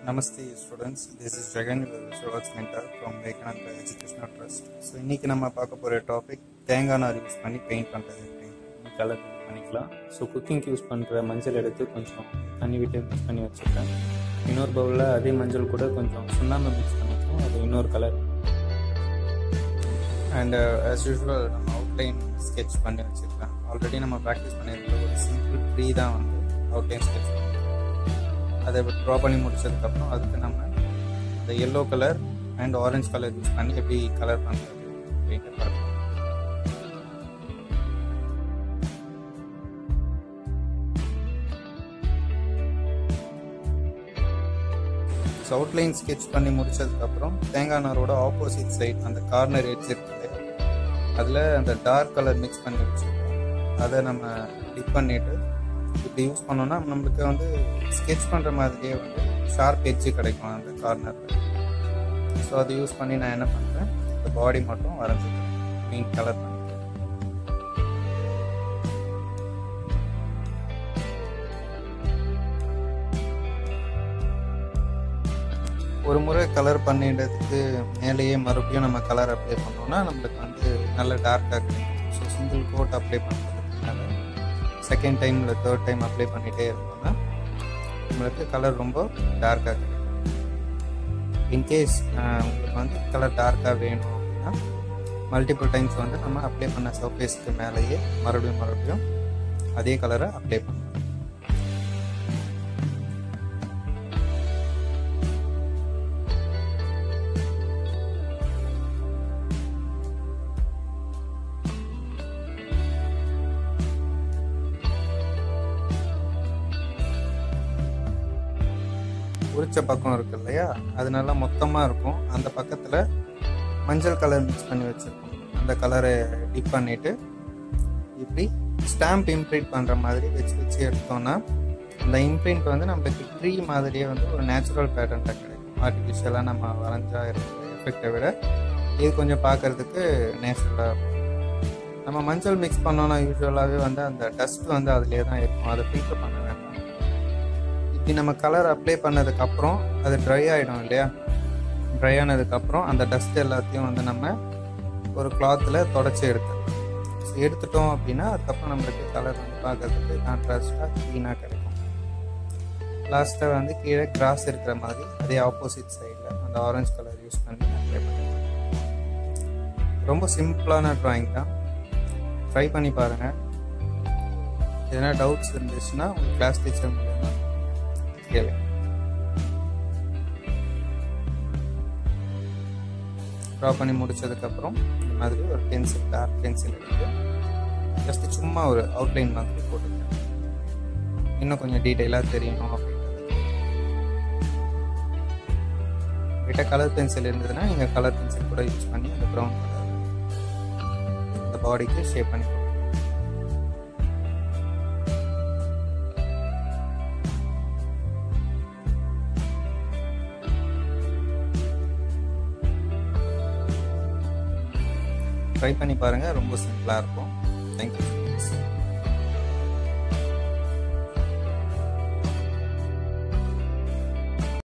Namaste students, this is Jagan, your Visualworks mentor from Vivekananda Educational Trust. So இன்னைக்கு நம்ம பார்க்க போகிற topic தேங்காய் நார் யூஸ் பண்ணி பெயிண்ட் பண்ணுறது எப்படி கலர் பண்ணிக்கலாம். ஸோ குக்கிங்க்கு யூஸ் பண்ணுற மஞ்சள் எடுத்து கொஞ்சம் தண்ணி விட்டு மிக்ஸ் பண்ணி வச்சுருக்கேன். இன்னொரு பவுலில் அதே மஞ்சள் கூட கொஞ்சம் சுண்ணாம்பு மிக்ஸ் பண்ணிக்கலாம், அது இன்னொரு கலர். அண்ட் ஆஸ் யூஸ்வல் நம்ம அவுட்லைன் ஸ்கெட்ச் பண்ணி வச்சுருக்கேன். ஆல்ரெடி நம்ம ப்ராக்டிஸ் பண்ணியிருக்க ஒரு சிம்பிள் ட்ரீ தான் வந்து அவுட்லைன் ஸ்கெட்ச் பண்ணி அதை ட்ரா பண்ணி முடிச்சதுக்கப்புறம் அதுக்கு நம்ம இந்த yellow colour and orange colour use பண்ணி எப்படி கலர் பண்ணுறது அப்படின்னு பார்க்கலாம். ஸோ அவுட்லைன் ஸ்கெட்ச் பண்ணி முடிச்சதுக்கப்புறம் தேங்காய் நாரோட ஆப்போசிட் சைட் அந்த கார்னர் எட்ஜ் இருக்குது, அதில் அந்த டார்க் கலர் மிக்ஸ் பண்ணி வச்சுருக்கோம். அதை நம்ம டிப் பண்ணிவிட்டு இப்படி யூஸ் பண்ணோன்னா நம்மளுக்கு வந்து ஸ்கெட்ச் பண்ணுற மாதிரியே வந்து ஷார்ப் எட்ஜு கிடைக்கும் அந்த கார்னரில். ஸோ அதை யூஸ் பண்ணி நான் என்ன பண்ணுறேன், இந்த பாடி மட்டும் வரைஞ்சிக்கிறேன் க்ரீன் கலர் பண்ணி. ஒரு முறை கலர் பண்ணிடுறதுக்கு மேலேயே மறுபடியும் நம்ம கலர் அப்ளை பண்ணோம்னா நம்மளுக்கு வந்து நல்ல டார்க்காக கிடைக்கும். ஸோ சிங்கிள் கோட் அப்ளை பண்ணுறதுனால செகண்ட் டைம் இல்லை தேர்ட் டைம் அப்ளை பண்ணிகிட்டே இருந்தோம்னா நம்மளுக்கு கலர் ரொம்ப டார்க்காக கிடைக்கும். இன்கேஸ் உங்களுக்கு வந்து கலர் டார்க்காக வேணும் அப்படின்னா மல்டிபிள் டைம்ஸ் வந்து நம்ம அப்ளை பண்ண சர்ஃபேஸ்க்கு மேலேயே மறுபடியும் அதே கலரை அப்ளை பண்ணணும். உரிச்ச பக்கம் இருக்கு இல்லையா, அது நல்லா மொத்தமாக இருக்கும். அந்த பக்கத்தில் மஞ்சள் கலர் மிக்ஸ் பண்ணி வச்சுருக்கோம். அந்த கலரை டிப் பண்ணிவிட்டு இப்படி ஸ்டாம்ப் இம்ப்ரிண்ட் பண்ணுற மாதிரி வச்சு எடுத்தோன்னா அந்த இம்ப்ரிண்ட் வந்து நம்மளுக்கு ட்ரீ மாதிரியே வந்து ஒரு நேச்சுரல் பேட்டர்னில் கிடைக்கும். ஆர்டிஃபிஷியலாக நம்ம வரைஞ்சா இருக்கிற எஃபெக்டை விட இது கொஞ்சம் பார்க்குறதுக்கு நேச்சுரலாக இருக்கும். நம்ம மஞ்சள் மிக்ஸ் பண்ணோன்னா யூஸ்வலாகவே வந்து அந்த டஸ்ட் வந்து அதிலே தான் இருக்கும், அதை ஃபில்டர் பண்ண வேண்டாம். இப்படி நம்ம கலர் அப்ளை பண்ணதுக்கப்புறம் அது ட்ரை ஆகிடும் இல்லையா, ட்ரை ஆனதுக்கப்புறம் அந்த டஸ்ட் எல்லாத்தையும் வந்து நம்ம ஒரு கிளாத்தில் தொடச்சி எடுத்துட்டோம் அப்படின்னா அதுக்கப்புறம் நம்மளுக்கு கலர் வந்து பார்க்கறதுக்கு கான்ட்ராஸ்டாக க்ளீனாக கிடைக்கும். லாஸ்ட்டாக வந்து கீழே கிராஸ் இருக்கிற மாதிரி அதே ஆப்போசிட் சைடில் அந்த ஆரஞ்சு கலர் யூஸ் பண்ணி அப்ளை பண்ணிக்கலாம். ரொம்ப சிம்பிளான ட்ராயிங் தான், ட்ரை பண்ணி பாருங்கள். எதனா டவுட்ஸ் இருந்துச்சுன்னா உங்கள் கிளாஸ் டீச்சர் மூலமாக கேளு. ட்ரா பண்ணி முடிச்சதுக்கப்புறம் இந்த மாதிரி ஒரு பென்சில், டார்க் பென்சில் எடுத்து ஜஸ்ட் சும்மா ஒரு அவுட்லைன் மாதிரி போட்டுருக்கேன். இன்னும் கொஞ்சம் டீட்டெயிலாக தெரியணும் அப்படின்றது. கிட்ட கலர் பென்சில் இருந்ததுன்னா நீங்கள் கலர் பென்சில் கூட யூஸ் பண்ணி அந்த ப்ரௌன் கலர் அந்த பாடிக்கு ஷேப் பண்ணி கொடுக்கலாம். ட்ரை பண்ணி பாருங்கள், ரொம்ப சிம்பிளாக இருக்கும். தேங்க்யூ.